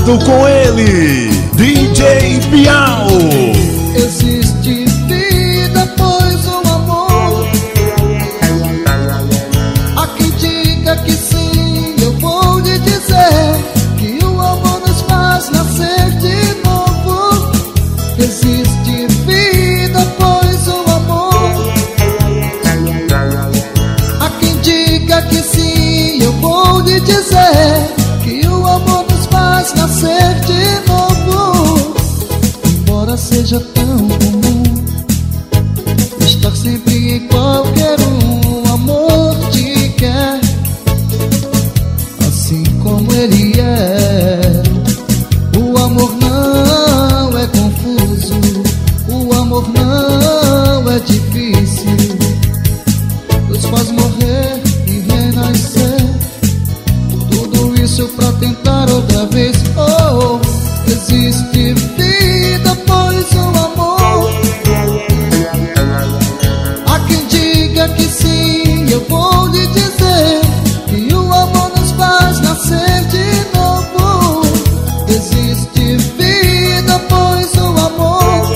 conectado com ele, DJ Piau. Existe vida, pois o amor. Há quem diga que sim, eu vou lhe dizer que o amor nos faz nascer de novo. Existe vida, pois o amor. Há quem diga que sim, eu vou lhe dizer que o amor nos faz nascer de novo. Embora seja tão comum estar sempre em qualquer um, o amor te quer assim como ele é. O amor não é confuso, o amor não é difícil, nos faz morrer e renascer. Tudo isso pra tentar outra vez. Oh, existe vida, pois o amor. Há quem diga que sim, eu vou lhe dizer que o amor nos faz nascer de novo. Existe vida, pois o amor.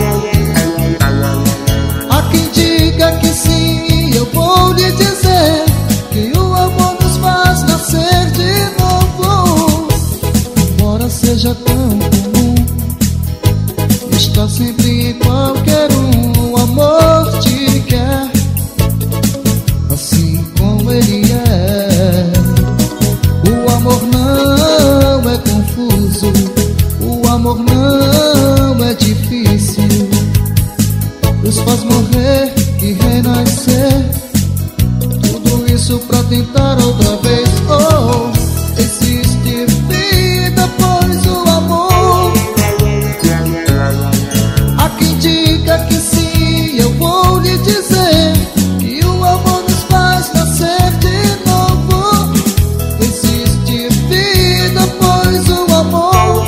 Há quem diga que sim, eu vou lhe dizer que o amor nos faz nascer de novo. Embora seja tão comum estar sempre em qualquer um, o amor te quer assim como ele é. O amor não é confuso, o amor não é difícil, nos faz morrer e renascer. Tudo isso pra tentar outra vez. Oh, existe vida, pois o amor. Há quem diga que sim, eu vou lhe dizer que o amor nos faz nascer de novo. Existe vida, pois o amor.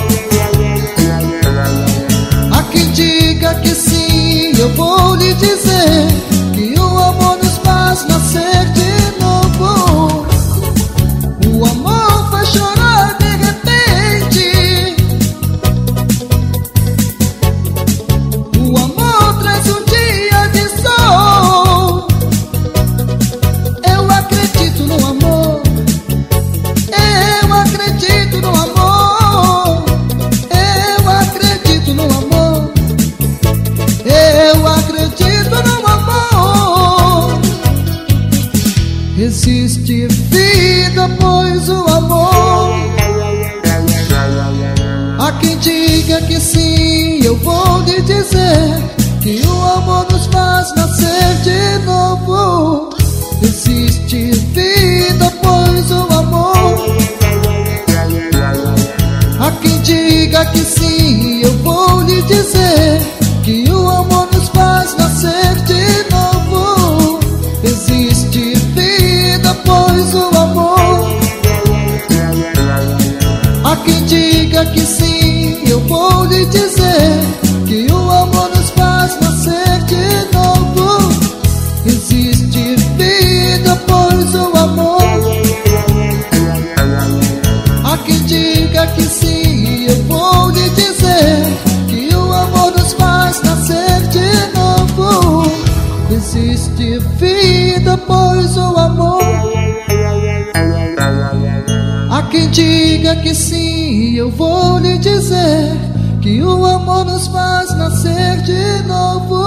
Há quem diga que sim, eu vou lhe dizer que o amor nos faz nascer de novo. O amor faz chorar de repente, o amor traz um dia de sol. Eu acredito no amor, eu acredito no amor, eu acredito no amor, eu acredito no amor. Existe vida, pois o amor. Há quem diga que sim, eu vou lhe dizer que o amor nos faz nascer de novo. Existe vida, pois o amor. Há quem diga que sim, eu vou lhe dizer que o amor nos faz nascer de novo. Existe vida, pois o amor. Há quem diga que sim, eu vou lhe dizer que o amor nos faz nascer de novo. Existe vida, pois o amor. Há quem diga que sim, eu vou lhe dizer que o amor nos faz nascer de novo. Existe vida, pois o amor. Há quem diga que sim, eu vou lhe dizer que o amor nos faz nascer de novo.